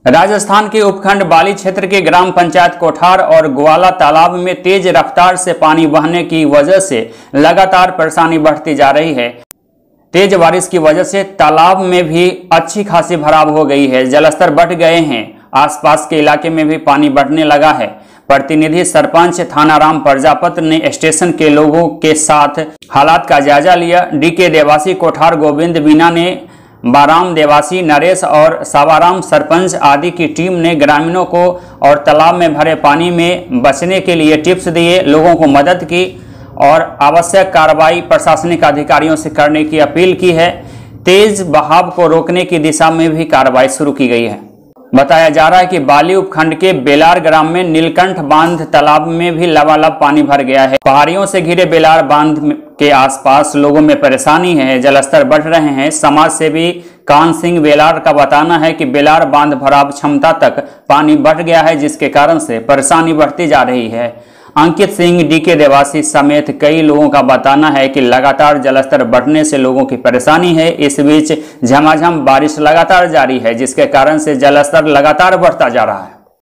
राजस्थान के उपखंड बाली क्षेत्र के ग्राम पंचायत कोठार और ग्वाला तालाब में तेज रफ्तार से पानी बहने की वजह से लगातार परेशानी बढ़ती जा रही है। तेज बारिश की वजह से तालाब में भी अच्छी खासी भराव हो गई है, जलस्तर बढ़ गए हैं। आसपास के इलाके में भी पानी बढ़ने लगा है। प्रतिनिधि सरपंच थानाराम प्रजापत ने स्टेशन के लोगों के साथ हालात का जायजा लिया। डीके देवासी, कोठार गोविंद मीना ने, बाराम देवासी, नरेश और सावाराम सरपंच आदि की टीम ने ग्रामीणों को और तालाब में भरे पानी में बचने के लिए टिप्स दिए, लोगों को मदद की और आवश्यक कार्रवाई प्रशासनिक अधिकारियों से करने की अपील की है। तेज बहाव को रोकने की दिशा में भी कार्रवाई शुरू की गई है। बताया जा रहा है कि बाली उपखंड के बेलार ग्राम में नीलकंठ बांध तालाब में भी लबालब पानी भर गया है। पहाड़ियों से घिरे बेलार बांध के आसपास लोगों में परेशानी है, जलस्तर बढ़ रहे हैं। समाज सेवी कान सिंह बेलार का बताना है कि बेलार बांध भराव क्षमता तक पानी बढ़ गया है, जिसके कारण से परेशानी बढ़ती जा रही है। अंकित सिंह, डीके देवासी समेत कई लोगों का बताना है कि लगातार जलस्तर बढ़ने से लोगों की परेशानी है। इस बीच झमाझम बारिश लगातार जारी है, जिसके कारण से जलस्तर लगातार बढ़ता जा रहा है।